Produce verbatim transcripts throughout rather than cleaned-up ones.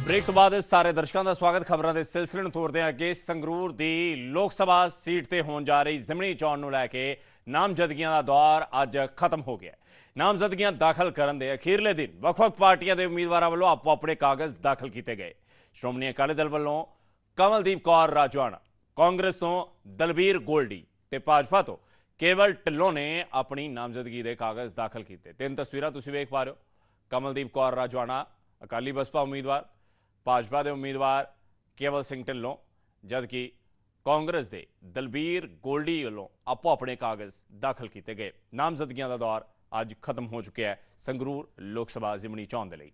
Break तो बाद सारे दर्शकों का स्वागत। खबरों के सिलसिले में तोड़ते हैं अगे। संगरूर की लोक सभा सीट से होने जा रही जिमनी चोण को लैके नामजदगियां का दौर अज खत्म हो गया। नामजदगियां दाखिल करने के अखीरले दिन वख-वख पार्टियां के उम्मीदवारों वालों आपो अपने कागज दाखिल किए गए। श्रोमणी अकाली दल वालों कमलदीप कौर राजवाणा, कांग्रेस तो दलबीर गोल्डी ते भाजपा तो केवल ढिल्लों ने अपनी नामजदगी के कागज दाखिल किए। तीन तस्वीरें तुसीं वेख पा रहे हो। कमलदीप कौर राजवाणा अकाली बसपा उम्मीदवार, भाजपा के उम्मीदवार केवल सिंह ढिल्लों, जबकि कांग्रेस के दलबीर गोल्डी वालों आपो अपने कागज दाखिल किए गए। नामजदगियां का दौर अज खत्म हो चुका है संगरूर लोक सभा जिमनी चोण के लिए।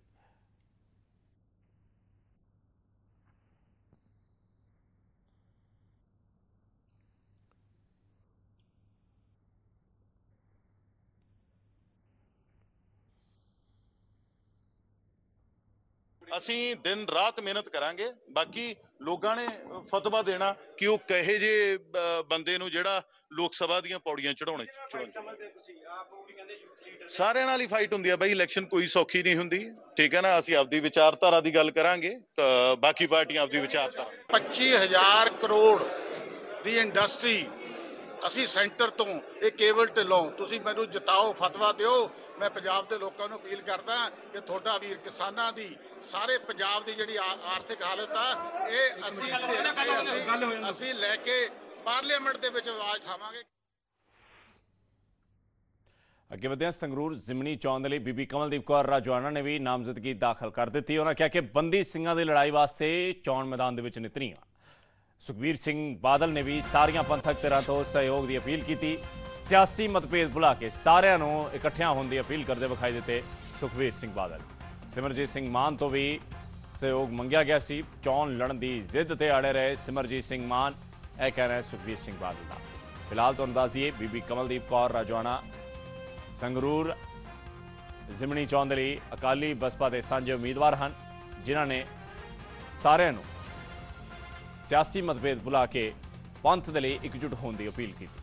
ਅਸੀਂ दिन रात मेहनत करांगे। बाकी लोगों ने फतवा देना कि वो कहे जे बंदे नूं जिहड़ा लोक सभा दीयां पौड़ियां चढ़ाउणे सारे नाल ही फाइट हुंदी है बई। इलैक्शन कोई सौखी नहीं हुंदी, ठीक है ना। ਅਸੀਂ ਆਪਦੀ ਵਿਚਾਰਧਾਰਾ ਦੀ ਗੱਲ ਕਰਾਂਗੇ, ਬਾਕੀ ਪਾਰਟੀਆਂ ਆਪਦੀ ਵਿਚਾਰਧਾਰਾ। पच्ची हज़ार करोड़ ਦੀ ਇੰਡਸਟਰੀ ਅਸੀਂ ਸੈਂਟਰ ਤੋਂ ਇਹ ਕੇਵਲ ਢਿੱਲੋਂ ਤੁਸੀਂ ਮੈਨੂੰ ਜਿਤਾਓ, ਫਤਵਾ ਦਿਓ। ਮੈਂ ਪੰਜਾਬ ਦੇ ਲੋਕਾਂ ਨੂੰ ਅਪੀਲ ਕਰਦਾ ਕਿ ਤੁਹਾਡਾ ਵੀਰ ਕਿਸਾਨਾਂ ਦੀ ਸਾਰੇ ਪੰਜਾਬ ਦੀ ਜਿਹੜੀ ਆਰਥਿਕ ਹਾਲਤ ਆ ਇਹ ਅਸੀਂ ਅਸੀਂ ਅਸੀਂ ਲੈ ਕੇ ਪਾਰਲੀਮੈਂਟ ਦੇ ਵਿੱਚ ਆਵਾਜ਼ ਉਠਾਵਾਂਗੇ। अगे बढ़ते हैं। संगरूर जिमनी चोण के लिए बीबी कमलदीप कौर राजवाणा ने भी नामजदगी दाखिल कर दी। उन्होंने कहा कि बंदी सिंघां की लड़ाई वास्ते चोण मैदान के नितरीआं। सुखबीर सिंह बादल ने भी सारियां पंथक धिरां तो सहयोग की अपील की। सियासी मतभेद भुला के सारिਆਂ ਨੂੰ इकट्ठियां होने की अपील करते विखाई दिते सुखबीर सिंह बादल। सिमरजीत सिंह मान तो भी सहयोग मंगिया गया सी। चोण लड़न की जिद ते अड़े रहे सिमरजीत सिंह मान, यह कहना है सुखबीर सिंह बादल का। फिलहाल तो दस दिए बीबी कमलदीप कौर राजवाणा संगरूर जिमनी चोण के लिए अकाली बसपा के सांझे उम्मीदवार हैं, जिन्होंने सारे सियासी मतभेद भुला के पंथ के लिए एकजुट होने की अपील की।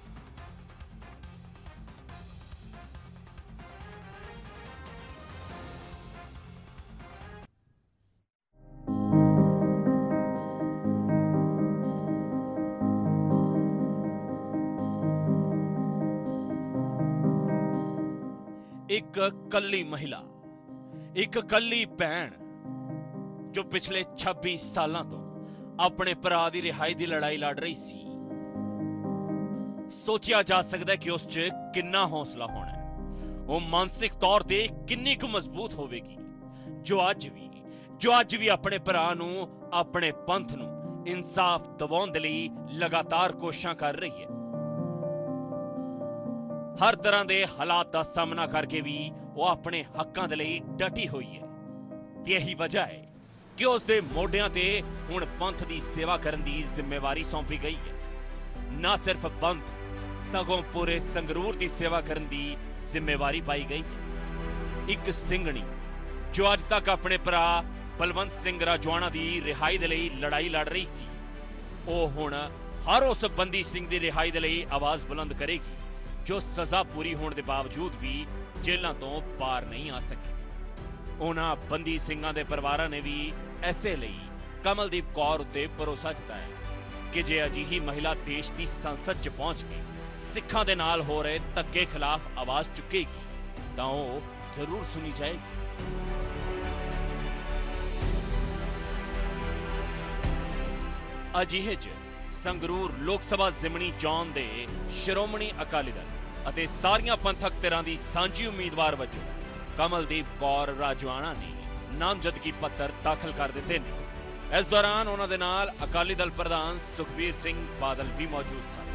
एक कल्ली महिला, एक कल्ली भैन जो पिछले छब्बीस सालों तो अपने भरा की रिहाई की लड़ाई लड़ रही सी। सोचा जा सकता है कि उस च कितना हौसला होना है, वो मानसिक तौर पर कितनी कु मजबूत होगी जो अज भी जो अज भी अपने भरा नूं अपने पंथ नूं इंसाफ दिवाउण दे लई लगातार कोशिशां कर रही है। हर तरह के हालात का सामना करके भी वो अपने हकों के लिए डटी हुई है। यही वजह है कि उसके मोढियां ते हुण पंथ की सेवा करने की जिम्मेवारी सौंपी गई है। न सिर्फ पंथ सगों पूरे संगरूर की सेवा करने की जिम्मेवारी पाई गई है। एक सिंघणी जो अज तक अपने भरा बलवंत सिंह राजवाणा की रिहाई के लिए लड़ाई लड़ रही सी, वो हुण हर उस बंदी सिंह की रिहाई के लिए आवाज बुलंद करेगी जो सजा पूरी होने के बावजूद भी जेलों तो पार नहीं आ सके। उन्होंने बंदी सिंघां दे परिवारां ने भी ऐसे लई कमलदीप कौर उत्ते भरोसा जताया कि जे अजिही महिला देश की संसद च पहुंच के सिखां दे नाल हो रहे धक्के खिलाफ आवाज चुकेगी तो वो जरूर सुनी जाएगी। अजिहे च संगरूर लोक सभा जिमनी चोण दे श्रोमणी अकाली दल ਅਤੇ ਸਾਰੀਆਂ ਪੰਥਕ ਧਿਰਾਂ ਦੀ ਸਾਂਝੀ ਉਮੀਦਵਾਰ ਵਜੋਂ ਕਮਲਦੀਪ ਕੌਰ ਰਾਜਵਾਣਾ ਨੇ ਨਾਮਜ਼ਦਗੀ ਪੱਤਰ ਦਾਖਲ ਕਰ ਦਿੱਤੇ ਨੇ। ਇਸ ਦੌਰਾਨ ਉਹਨਾਂ ਦੇ ਨਾਲ ਅਕਾਲੀ ਦਲ ਪ੍ਰਧਾਨ ਸੁਖਬੀਰ ਸਿੰਘ ਬਾਦਲ ਵੀ ਮੌਜੂਦ ਸਨ।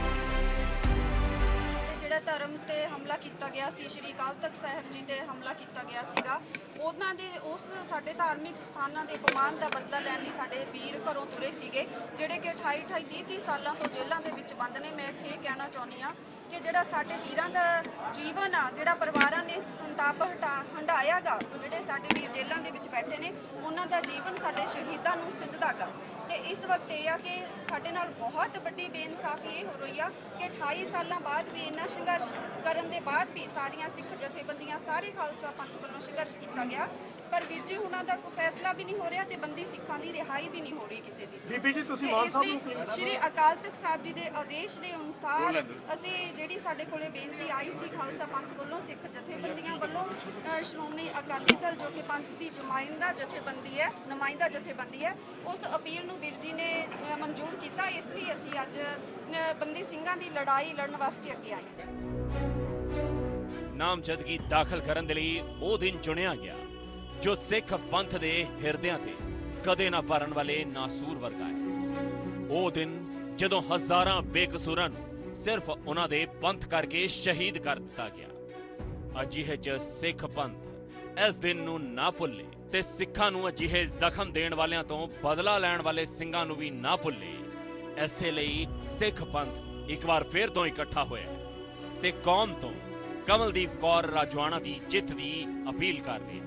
ਜਿਹੜਾ ਧਰਮ ਤੇ ਹਮਲਾ ਕੀਤਾ ਗਿਆ ਸੀ, ਸ਼੍ਰੀ ਅਕਾਲ ਤਖਤ ਸਾਹਿਬ ਜੀ ਤੇ ਹਮਲਾ ਕੀਤਾ ਗਿਆ ਸੀਗਾ, ਉਹਨਾਂ ਦੇ ਉਸ ਸਾਡੇ ਧਾਰਮਿਕ ਸਥਾਨਾਂ ਦੇ ਅਪਮਾਨ ਦਾ ਬਦਲਾ ਲੈਣ ਲਈ ਸਾਡੇ ਵੀਰ ਘਰੋਂ ਤੁਰੇ ਸੀਗੇ, ਜਿਹੜੇ ਕਿ ਅਠਾਈ ਅਠਾਈ ਤੀਹ ਤੀਹ ਸਾਲਾਂ ਤੋਂ ਜੇਲ੍ਹਾਂ ਦੇ ਵਿੱਚ ਬੰਦ ਨੇ। ਮੈਂ ਇੱਥੇ ਇਹ ਕਹਿਣਾ ਚਾਹੁੰਦੀ ਹਾਂ ਕਿ ਜਿਹੜਾ ਸਾਡੇ ਵੀਰਾਂ ਦਾ ਜੀਵਨ ਆ, ਜਿਹੜਾ ਪਰਿਵਾਰਾਂ ਨੇ ਸੰਤਾਪ ਹਟਾ ਹੰਡਾਇਆ ਗਾ, ਜਿਹੜੇ ਸਾਡੇ ਵੀਰ ਜੇਲ੍ਹਾਂ ਦੇ ਵਿੱਚ ਬੈਠੇ ਨੇ, ਉਹਨਾਂ ਦਾ ਜੀਵਨ ਸਾਡੇ ਸ਼ਹੀਦਾਂ ਨੂੰ ਸਿਜਦਾ ਗਾ। ਤੇ ਇਸ ਵਕਤ ਇਹ ਆ ਕਿ ਸਾਡੇ ਨਾਲ ਬਹੁਤ ਵੱਡੀ ਬੇਇਨਸਾਫੀ ਇਹ ਹੋ ਰਹੀ ਆ ਕਿ ਅਠਾਈ ਸਾਲਾਂ ਬਾਅਦ ਵੀ ਇੰਨਾ ਸੰਘਰਸ਼ ਕਰਨ ਦੇ ਬਾਅਦ ਵੀ ਸਾਰੀਆਂ ਸਿੱਖ ਜਥੇਬੰਦੀਆਂ, ਸਾਰੇ ਖਾਲਸਾ ਪੰਥ ਵੱਲੋਂ ਸੰਘਰਸ਼ ਕੀਤਾ ਗਿਆ ਪਰ ਵੀਰ ਜੀ ਉਹਨਾਂ ਦਾ ਕੋਈ ਫੈਸਲਾ ਵੀ ਨਹੀਂ ਹੋ ਰਿਹਾ ਤੇ ਬੰਦੀ ਸਿੱਖਾਂ ਦੀ ਰਿਹਾਈ ਵੀ ਨਹੀਂ ਹੋ ਰਹੀ ਕਿਸੇ ਦੀ। ਬੀਬੀ ਜੀ ਤੁਸੀਂ ਤੇ ਮਾਨ ਇਸ ਸਾਹਿਬ ਲਈ ਨੂੰ ਕੀ ਸ਼੍ਰੀ ਅਕਾਲ ਤਖਤ ਸਾਹਿਬ ਜੀ ਦੇ ਆਦੇਸ਼ ਦੇ ਅਨੁਸਾਰ ਅਸੀਂ ਜਿਹੜੀ ਸਾਡੇ ਕੋਲੇ ਬੇਨਤੀ ਆਈ ਸੀ ਖਾਲਸਾ ਪੰਥ ਵੱਲੋਂ, ਸਿੱਖ ਜਥੇਬੰਦੀਆਂ ਵੱਲੋਂ, ਅ, ਸ਼੍ਰੋਮਣੀ ਅਕਾਲੀ ਦਲ ਜੋ ਕਿ ਪੰਥ ਦੀ ਨੁਮਾਇੰਦਾ ਜਥੇਬੰਦੀ ਹੈ ਨੁਮਾਇੰਦਾ ਜਥੇਬੰਦੀ ਹੈ, ਉਸ ਅਪੀਲ ਨੂੰ ਵੀਰ ਜੀ ਨੇ ਅ, ਮਨਜ਼ੂਰ ਕੀਤਾ। ਇਸ ਲਈ ਅਸੀਂ ਅੱਜ ਅ, ਬੰਦੀ ਸਿੰਘਾਂ ਦੀ ਲੜਾਈ ਲੜਨ ਵਾਸਤੇ ਅੱਗੇ ਆਏ ਹਾਂ। ਨਾਮਜ਼ਦਗੀ ਦਾਖਲ ਕਰਨ ਦੇ ਲਈ ਉਹ ਦਿਨ ਚੁਣਿਆ ਗਿਆ ਜੋ ਸਿੱਖ ਪੰਥ ਦੇ ਹਿਰਦਿਆਂ ਤੇ ਕਦੇ ਨਾ ਭਰਨ ਵਾਲੇ ਨਾਸੂਰ ਵਰਗਾ ਹੈ। ਉਹ ਦਿਨ ਜਦੋਂ ਹਜ਼ਾਰਾਂ ਬੇਕਸੂਰਾਂ ਨੂੰ ਸਿਰਫ ਉਹਨਾਂ ਦੇ ਪੰਥ ਕਰਕੇ ਸ਼ਹੀਦ ਕਰ ਦਿੱਤਾ ਗਿਆ। ਅਜਿਹੇ 'ਚ ਸਿੱਖ ਪੰਥ ਇਸ ਦਿਨ ਨੂੰ ਨਾ ਭੁੱਲੇ ਤੇ ਸਿੱਖਾਂ ਨੂੰ ਅਜਿਹੇ ਜ਼ਖਮ ਦੇਣ ਵਾਲਿਆਂ ਤੋਂ ਬਦਲਾ ਲੈਣ ਵਾਲੇ ਸਿੰਘਾਂ ਨੂੰ ਵੀ ਨਾ ਭੁੱਲੇ। ਐਸੇ ਲਈ ਸਿੱਖ ਪੰਥ ਇੱਕ ਵਾਰ ਫੇਰ ਤੋਂ ਇਕੱਠਾ ਹੋਇਆ ਤੇ ਕੌਮ ਤੋਂ ਕਮਲਦੀਪ ਕੌਰ ਰਾਜਵਾਨਾ ਦੀ ਜਿੱਤ ਦੀ ਅਪੀਲ ਕਰ ਰਿਹਾ।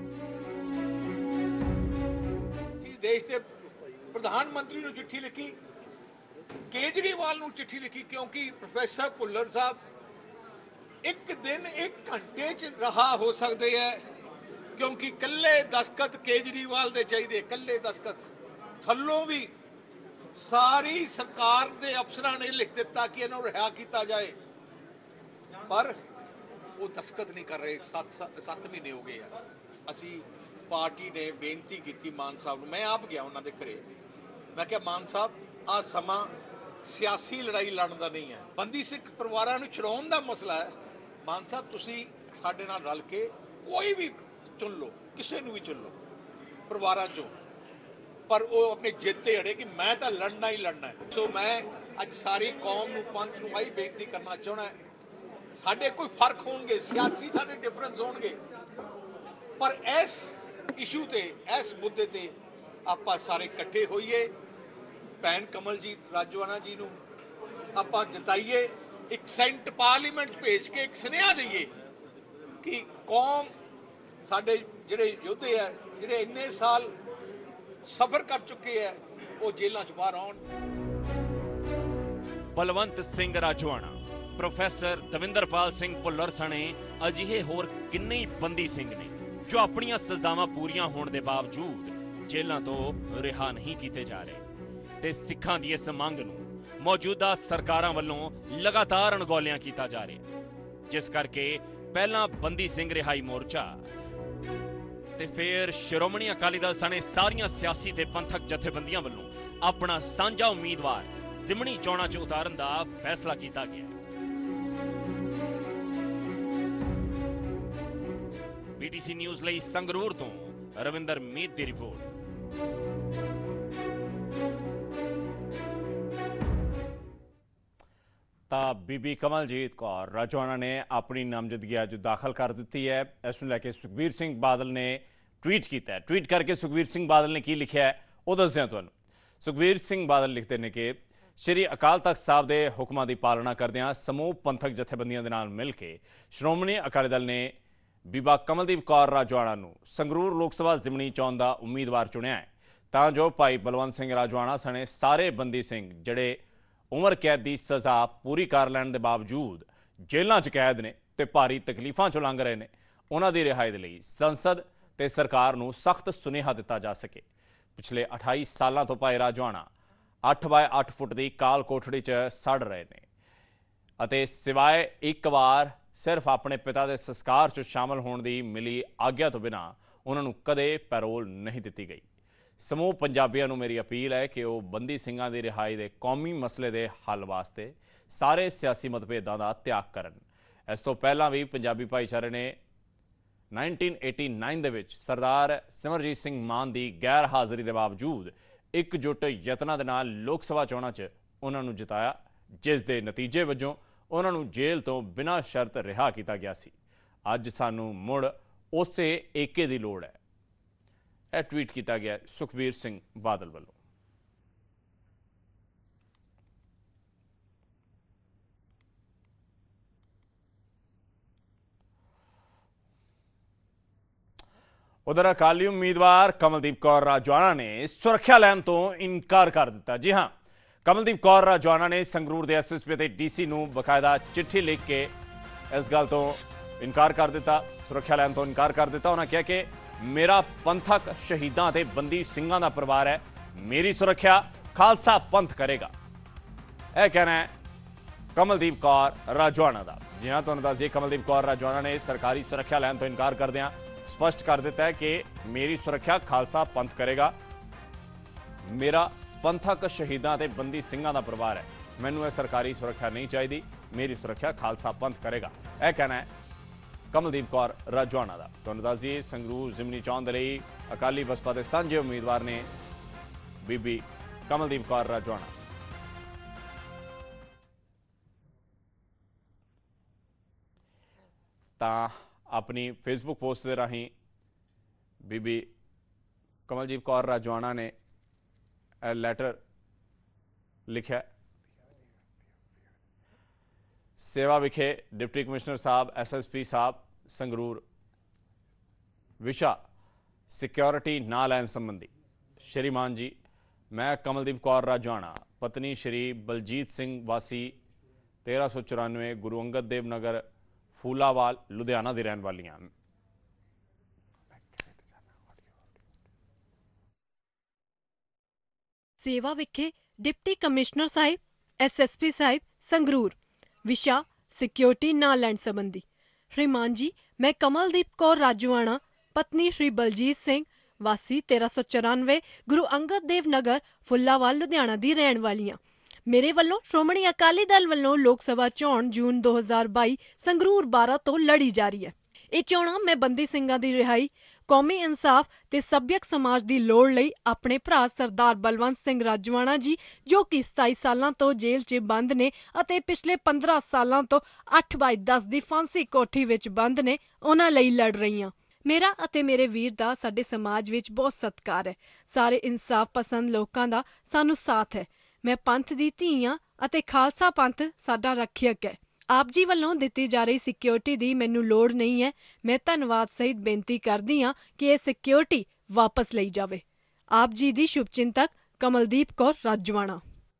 ਦੇਸ਼ ਦੇ ਪ੍ਰਧਾਨ ਮੰਤਰੀ ਨੂੰ ਚਿੱਠੀ ਲਿਖੀ, ਕੇਜਰੀਵਾਲ ਨੂੰ ਚਿੱਠੀ ਲਿਖੀ, ਕਿਉਂਕਿ ਪ੍ਰੋਫੈਸਰ ਭੁੱਲਰ ਸਾਹਿਬ ਇੱਕ ਦਿਨ ਇੱਕ ਘੰਟੇ 'ਚ ਰਹਾ ਹੋ ਸਕਦੇ ਹੈ, ਕਿਉਂਕਿ ਕੱਲੇ ਦਸਖਤ ਕੇਜਰੀਵਾਲ ਦੇ ਚਾਹੀਦੇ, ਕੱਲੇ ਦਸਖਤ। ਥੱਲੋਂ ਵੀ ਸਾਰੀ ਸਰਕਾਰ ਦੇ ਅਫਸਰਾਂ ਨੇ ਲਿਖ ਦਿੱਤਾ ਕਿ ਇਹਨੂੰ ਰਿਹਾ ਕੀਤਾ ਜਾਏ, ਪਰ ਉਹ ਦਸਖਤ ਨਹੀਂ ਕਰ ਰਹੇ। ਸੱਤ ਸੱਤ ਮਹੀਨੇ ਹੋ ਗਏ ਆ। ਅਸੀਂ ਪਾਰਟੀ ਨੇ ਬੇਨਤੀ ਕੀਤੀ ਮਾਨ ਸਾਹਿਬ ਨੂੰ, ਮੈਂ ਆਪ ਗਿਆ ਉਹਨਾਂ ਦੇ ਘਰੇ, ਮੈਂ ਕਿਹਾ ਮਾਨ ਸਾਹਿਬ ਆਹ ਸਮਾਂ ਸਿਆਸੀ ਲੜਾਈ ਲੜਨ ਦਾ ਨਹੀਂ ਹੈ, ਬੰਦੀ ਸਿੱਖ ਪਰਿਵਾਰਾਂ ਨੂੰ ਛੁਡਾਉਣ ਦਾ ਮਸਲਾ ਹੈ। ਮਾਨ ਸਾਹਿਬ ਤੁਸੀਂ ਸਾਡੇ ਨਾਲ ਰਲ ਕੇ ਕੋਈ ਵੀ ਚੁਣ ਲਓ, ਕਿਸੇ ਨੂੰ ਵੀ ਚੁਣ ਲਓ ਪਰਿਵਾਰਾਂ ਚੋਂ, ਪਰ ਉਹ ਆਪਣੇ ਜਿੱਦ ਤੇ ਅੜੇ ਕਿ ਮੈਂ ਤਾਂ ਲੜਨਾ ਹੀ ਲੜਨਾ ਹੈ। ਸੋ ਮੈਂ ਅੱਜ ਸਾਰੀ ਕੌਮ ਨੂੰ, ਪੰਥ ਨੂੰ ਆਹੀ ਬੇਨਤੀ ਕਰਨਾ ਚਾਹੁੰਦਾ, ਸਾਡੇ ਕੋਈ ਫਰਕ ਹੋਣਗੇ ਸਿਆਸੀ, ਸਾਡੇ ਡਿਫਰੈਂਸ ਹੋਣਗੇ, ਪਰ ਇਸ ਇਸ਼ੂ ਤੇ, ਇਸ ਮੁੱਦੇ ਤੇ ਆਪਾਂ ਸਾਰੇ ਇਕੱਠੇ ਹੋਈਏ। ਭੈਣ ਕਮਲਜੀਤ ਰਾਜਵਾਨਾ ਜੀ ਨੂੰ ਆਪਾਂ ਜਿਤਾਈਏ, ਇੱਕ ਸੈਂਟ ਪਾਰਲੀਮੈਂਟ ਭੇਜ ਕੇ ਇੱਕ ਸੁਨੇਹਾ ਦਈਏ ਕਿ ਕੌਮ, ਸਾਡੇ ਜਿਹੜੇ ਯੋਧੇ ਆ, ਜਿਹੜੇ ਇੰਨੇ ਸਾਲ ਸਫ਼ਰ ਕਰ ਚੁੱਕੇ ਆ, ਉਹ ਜੇਲ੍ਹਾਂ 'ਚ ਬਾਹਰ ਆਉਣ। ਬਲਵੰਤ ਸਿੰਘ ਰਾਜਵਾਨਾ, ਪ੍ਰੋਫੈਸਰ ਦਵਿੰਦਰਪਾਲ ਸਿੰਘ ਭੁੱਲਰ ਸਣੇ ਅਜਿਹੇ ਹੋਰ ਕਿੰਨੇ ਹੀ ਬੰਦੀ ਸਿੰਘ ਨੇ ਜੋ ਆਪਣੀਆਂ ਸਜ਼ਾਵਾਂ ਪੂਰੀਆਂ ਹੋਣ ਦੇ ਬਾਵਜੂਦ ਜੇਲ੍ਹਾਂ ਤੋਂ ਰਿਹਾ ਨਹੀਂ ਕੀਤੇ ਜਾ ਰਹੇ ਤੇ ਸਿੱਖਾਂ ਦੀ ਇਸ ਮੰਗ ਨੂੰ ਮੌਜੂਦਾ ਸਰਕਾਰਾਂ ਵੱਲੋਂ ਲਗਾਤਾਰ ਅਣਗੌਲਿਆਂ ਕੀਤਾ ਜਾ ਰਿਹਾ, ਜਿਸ ਕਰਕੇ ਪਹਿਲਾਂ ਬੰਦੀ ਸਿੰਘ ਰਿਹਾਈ ਮੋਰਚਾ ਤੇ ਫਿਰ ਸ਼੍ਰੋਮਣੀ ਅਕਾਲੀ ਦਲ ਸਣੇ ਸਾਰੀਆਂ ਸਿਆਸੀ ਤੇ ਪੰਥਕ ਜਥੇਬੰਦੀਆਂ ਵੱਲੋਂ ਆਪਣਾ ਸਾਂਝਾ ਉਮੀਦਵਾਰ ਜ਼ਿਮਣੀ ਚੋਣਾਂ 'ਚ ਉਤਾਰਨ ਦਾ ਫੈਸਲਾ ਕੀਤਾ ਗਿਆ। ਪੀਟੀਸੀ ਨਿਊਜ਼ ਲਈ ਸੰਗਰੂਰ ਤੋਂ ਰਵਿੰਦਰ ਮੀਤ ਦੀ ਰਿਪੋਰਟ। ਤਾਂ ਬੀਬੀ ਕਮਲਜੀਤ ਕੌਰ ਰਾਜਵਾਨਾ ਨੇ ਆਪਣੀ ਨਾਮਜ਼ਦਗੀ ਅੱਜ ਦਾਖਲ ਕਰ ਦਿੱਤੀ ਹੈ। ਇਸ ਨੂੰ ਲੈ ਕੇ ਸੁਖਬੀਰ ਸਿੰਘ ਬਾਦਲ ਨੇ ਟਵੀਟ ਕੀਤਾ ਹੈ। ਟਵੀਟ ਕਰਕੇ ਸੁਖਬੀਰ ਸਿੰਘ ਬਾਦਲ ਨੇ ਕੀ ਲਿਖਿਆ ਹੈ ਉਹ ਦੱਸਦੇ ਹਾਂ ਤੁਹਾਨੂੰ। ਸੁਖਬੀਰ ਸਿੰਘ ਬਾਦਲ ਲਿਖਦੇ ਨੇ ਕਿ ਸ਼੍ਰੀ ਅਕਾਲ ਤਖਤ ਸਾਹਿਬ ਦੇ ਹੁਕਮਾਂ ਦੀ ਪਾਲਣਾ ਕਰਦਿਆਂ ਸਮੂਹ ਪੰਥਕ ਜਥੇਬੰਦੀਆਂ ਦੇ ਨਾਲ ਮਿਲ ਕੇ ਸ਼੍ਰੋਮਣੀ ਅਕਾਲੀ ਦਲ ਨੇ ਬੀਬਾ ਕਮਲਦੀਪ ਕੌਰ ਰਾਜਵਾਨਾ ਨੂੰ ਸੰਗਰੂਰ ਲੋਕ ਸਭਾ ਜ਼ਿਮਨੀ ਚੋਣ ਦਾ ਉਮੀਦਵਾਰ ਚੁਣਿਆ ਹੈ, ਤਾਂ ਜੋ ਭਾਈ ਬਲਵੰਤ ਸਿੰਘ ਰਾਜਵਾਨਾ ਸਣੇ ਸਾਰੇ ਬੰਦੀ ਸਿੰਘ ਜਿਹੜੇ ਉਮਰ ਕੈਦ ਦੀ ਸਜ਼ਾ ਪੂਰੀ ਕਰ ਲੈਣ ਦੇ ਬਾਵਜੂਦ ਜੇਲ੍ਹਾਂ 'ਚ ਕੈਦ ਨੇ ਤੇ ਭਾਰੀ ਤਕਲੀਫਾਂ 'ਚੋਂ ਲੰਘ ਰਹੇ ਨੇ, ਉਹਨਾਂ ਦੀ ਰਿਹਾਈ ਦੇ ਲਈ ਸੰਸਦ ਤੇ ਸਰਕਾਰ ਨੂੰ ਸਖਤ ਸੁਨੇਹਾ ਦਿੱਤਾ ਜਾ ਸਕੇ। ਪਿਛਲੇ ਅਠਾਈ ਸਾਲਾਂ ਤੋਂ ਭਾਈ ਰਾਜਵਾਨਾ ਅੱਠ ਬਾਏ ਅੱਠ ਫੁੱਟ ਦੀ ਕਾਲ ਕੋਠੜੀ 'ਚ ਸੜ ਰਹੇ ਨੇ ਅਤੇ ਸਿਵਾਏ ਇੱਕ ਵਾਰ ਸਿਰਫ ਆਪਣੇ ਪਿਤਾ ਦੇ ਸੰਸਕਾਰ 'ਚ ਸ਼ਾਮਲ ਹੋਣ ਦੀ ਮਿਲੀ ਆਗਿਆ ਤੋਂ ਬਿਨਾਂ ਉਹਨਾਂ ਨੂੰ ਕਦੇ ਪੈਰੋਲ ਨਹੀਂ ਦਿੱਤੀ ਗਈ। ਸਮੂਹ ਪੰਜਾਬੀਆਂ ਨੂੰ ਮੇਰੀ ਅਪੀਲ ਹੈ ਕਿ ਉਹ ਬੰਦੀ ਸਿੰਘਾਂ ਦੀ ਰਿਹਾਈ ਦੇ ਕੌਮੀ ਮਸਲੇ ਦੇ ਹੱਲ ਵਾਸਤੇ ਸਾਰੇ ਸਿਆਸੀ ਮਤਭੇਦਾਂ ਦਾ ਤਿਆਗ ਕਰਨ। ਇਸ ਤੋਂ ਪਹਿਲਾਂ ਵੀ ਪੰਜਾਬੀ ਭਾਈਚਾਰੇ ਨੇ ਉੱਨੀ ਸੌ ਨੜ੍ਹਿਨਵੇਂ ਦੇ ਵਿੱਚ ਸਰਦਾਰ ਸਿਮਰਜੀਤ ਸਿੰਘ ਮਾਨ ਦੀ ਗੈਰ ਹਾਜ਼ਰੀ ਦੇ ਬਾਵਜੂਦ ਇਕਜੁੱਟ ਯਤਨਾਂ ਦੇ ਨਾਲ ਲੋਕ ਸਭਾ ਚੋਣਾਂ 'ਚ ਉਹਨਾਂ ਨੂੰ ਜਿਤਾਇਆ, ਜਿਸ ਦੇ ਨਤੀਜੇ ਵਜੋਂ ਉਹਨਾਂ ਨੂੰ ਜੇਲ੍ਹ ਤੋਂ ਬਿਨਾਂ ਸ਼ਰਤ ਰਿਹਾ ਕੀਤਾ ਗਿਆ ਸੀ। ਅੱਜ ਸਾਨੂੰ ਮੁੜ ਉਸੇ ਏਕੇ ਦੀ ਲੋੜ ਹੈ। ਇਹ ਟਵੀਟ ਕੀਤਾ ਗਿਆ ਸੁਖਬੀਰ ਸਿੰਘ ਬਾਦਲ ਵੱਲੋਂ। उधर अकाली उम्मीदवार कमलदीप कौर राजवाना ने सुरक्षा लैन तो इनकार कर दिता। जी हाँ, कमलदीप कौर राजवाना ने संगरूर के एस एस पी ते डी सी नूं बकायदा चिट्ठी लिख के इस गल तो इनकार कर दिता, सुरक्षा लैन तो इनकार कर दिता। उन्होंने कहा कि मेरा पंथक शहीदां ते बंदी ਸਿੰਘਾਂ ਦਾ ਪਰਿਵਾਰ है, मेरी सुरक्षा खालसा पंथ करेगा। यह कहना है कमलदीप कौर राजवाना का। जी हाँ, तुहानूं दस दईए कमलदीप कौर राजवाना ने सरकारी सुरक्षा लैण तो इनकार करदिआं स्पष्ट कर दिता है कि मेरी सुरक्षा खालसा पंथ करेगा। मेरा पंथक शहीदां ते बंदी ਸਿੰਘਾਂ ਦਾ परिवार है, मैनूं यह सरकारी सुरक्षा नहीं चाहिए, मेरी सुरक्षा खालसा पंथ करेगा। यह कहना है कमलदीप कौर राजवाना का। तुहानूं दस दईए संगरूर जिमनी चोण दे लई अकाली बसपा के सांझे उम्मीदवार ने बीबी कमलदीप कौर राजवाना। ਤਾਂ अपनी फेसबुक पोस्ट के राही बीबी कमलजीत कौर राजवाना ने लैटर लिखा। सेवा विखे डिप्टी कमिश्नर साहब, एस एस पी साहब संगरूर विशा सिक्योरिटी ना लैन संबंधी। श्रीमान जी, मैं कमलदीप कौर राजवाना पत्नी श्री बलजीत सिंह वासी तेरह सौ चौरानवे गुरु अंगद देव नगर फूलावाल लुधियाना की रहने वाली हैं। सेवा विखे डिप्टी कमिश्नर साहिब, एस एस पी साहिब संगरूर विशा सिक्योरिटी ना लैंड संबंधी। श्रीमान जी, मैं कमलदीप कौर राजवाना पत्नी श्री बलजीत सिंह वासी तेरह सौ चौरानवे गुरु अंगद देव नगर फुलावाल लुधियाना की रहने वाली हाँ। मेरे वालों श्रोमणी अकाली दल वालों लोक सभा चोण जून दो हज़ार बाई संगरूर बारह तो लड़ी जा रही है। ये चोणां मैं बंदी ਸਿੰਘਾਂ ਦੀ रिहाई, कौमी इंसाफ ते सभ्यक समाज की लोड़ लई अपने भरा सरदार बलवंत सिंह राजवाना जी जो कि सताई सालों तो जेल च बंद ने अते पिछले पंद्रह सालों तो अठ बाई दस की फांसी कोठी विच बंद ने, उन्हां लई लड़ रही हाँ। मेरा अते मेरे वीर दा साडे समाज विच बहुत सत्कार है। सारे इंसाफ पसंद लोकां दा सानू साथ है। मैं पंथ दी धी हाँ अते खालसा पंथ साडा रखियक है। आप जी वालों दिती जा रही सिक्योरिटी दी मैनू लोड़ नहीं है। मैं धन्नवाद सहित बेनती करदी हाँ कि यह सिक्योरिटी वापस लई जावे। आप जी दी शुभचिंतक कमलदीप कौर राजवाना।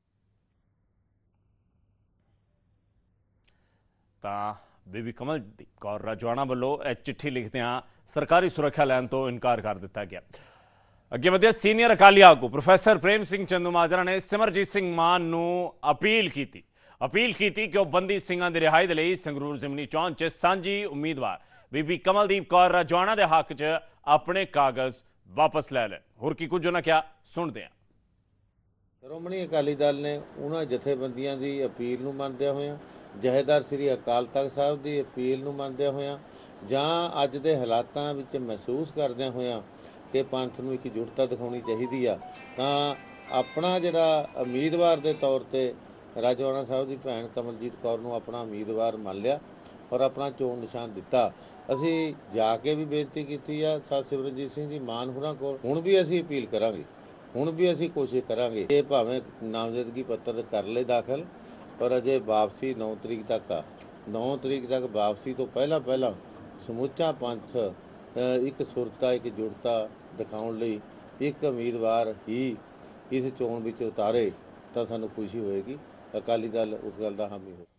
ਤਾਂ ਬੀਬੀ ਕਮਲਦੀਪ ਕੌਰ ਰਾਜਵਾਨਾ ਵੱਲੋਂ ਇਹ ਚਿੱਠੀ ਲਿਖਦਿਆਂ ਸਰਕਾਰੀ ਸੁਰੱਖਿਆ ਲੈਣ ਤੋਂ ਇਨਕਾਰ ਕਰ ਦਿੱਤਾ ਗਿਆ। ਅੱਗੇ ਵਧਿਆ ਸੀਨੀਅਰ ਅਕਾਲੀ ਆਗੂ ਪ੍ਰੋਫੈਸਰ ਪ੍ਰੇਮ ਸਿੰਘ ਚੰਦੂਮਾਜਰਾ ਨੇ ਸਿਮਰਜੀਤ ਸਿੰਘ ਮਾਨ ਨੂੰ ਅਪੀਲ ਕੀਤੀ अपील की कि वह बंदी ਸਿੰਘਾਂ ਦੀ रिहाई के लिए संगरूर जिमनी चौन च सांझी उम्मीदवार बीबी कमलदीप कौर राजवाना के हक च अपने कागज वापस लै लैन। होर की कुछ उन्हें क्या सुनते हैं। ਸ਼੍ਰੋਮਣੀ ਅਕਾਲੀ ਦਲ ਨੇ ਉਹਨਾਂ ਜਥੇਬੰਦੀਆਂ ਦੀ ਅਪੀਲ ਨੂੰ ਮੰਨਦਿਆਂ ਹੋਇਆਂ, ਜਥੇਦਾਰ ਸ੍ਰੀ ਅਕਾਲ ਤਖਤ ਸਾਹਿਬ ਦੀ ਅਪੀਲ ਨੂੰ ਮੰਨਦਿਆਂ ਹੋਇਆਂ ਜਾਂ ਅੱਜ ਦੇ ਹਾਲਾਤਾਂ ਵਿੱਚ ਮਹਿਸੂਸ ਕਰਦਿਆਂ ਹੋਇਆਂ ਕਿ ਪੰਥ ਨੂੰ ਇੱਕ ਜੁੜਤਾ ਦਿਖਾਉਣੀ ਚਾਹੀਦੀ ਆ, ਤਾਂ ਆਪਣਾ ਜਿਹੜਾ ਉਮੀਦਵਾਰ ਦੇ ਤੌਰ ਤੇ ਰਾਜਵਾਨਾ ਸਾਹਿਬ ਦੀ ਭੈਣ ਕਮਲਜੀਤ ਕੌਰ ਨੂੰ ਆਪਣਾ ਉਮੀਦਵਾਰ ਮੰਨ ਲਿਆ ਔਰ ਆਪਣਾ ਚੋਣ ਨਿਸ਼ਾਨ ਦਿੱਤਾ। ਅਸੀਂ ਜਾ ਕੇ ਵੀ ਬੇਨਤੀ ਕੀਤੀ ਆ ਸਾਧ ਸਿਮਰਨਜੀਤ ਸਿੰਘ ਜੀ ਮਾਨ ਹੋਰਾਂ ਕੋਲ, ਹੁਣ ਵੀ ਅਸੀਂ ਅਪੀਲ ਕਰਾਂਗੇ, ਹੁਣ ਵੀ ਅਸੀਂ ਕੋਸ਼ਿਸ਼ ਕਰਾਂਗੇ। ਇਹ ਭਾਵੇਂ ਨਾਮਜ਼ਦਗੀ ਪੱਤਰ ਕਰ ਲਏ ਦਾਖਲ, ਪਰ ਅਜੇ ਵਾਪਸੀ ਨੌ ਤਰੀਕ ਤੱਕ ਆ। ਨੌ ਤਰੀਕ ਤੱਕ ਵਾਪਸੀ ਤੋਂ ਪਹਿਲਾਂ ਪਹਿਲਾਂ ਸਮੁੱਚਾ ਪੰਥ ਇੱਕ ਸੁਰਤਾ ਇੱਕ ਜੁੜਤਾ ਦਿਖਾਉਣ ਲਈ ਇੱਕ ਉਮੀਦਵਾਰ ਹੀ ਇਸ ਚੋਣ ਵਿੱਚ ਉਤਾਰੇ ਤਾਂ ਸਾਨੂੰ ਖੁਸ਼ੀ ਹੋਏਗੀ। ਅਕਾਲੀ ਦਲ ਉਸ ਗੱਲ ਦਾ ਹਾਮੀ ਹੋ।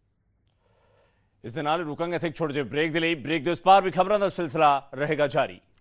इस दे नाल रुकांगे इत्थे एक छोटे ਜਿਹੇ ब्रेक दे लई। ब्रेक दे उस पार भी खबरों का सिलसिला रहेगा जारी।